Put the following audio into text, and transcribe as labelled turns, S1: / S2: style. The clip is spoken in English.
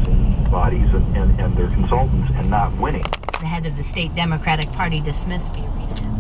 S1: bodies and their consultants and not winning.
S2: The head of the state Democratic Party dismissed the arena.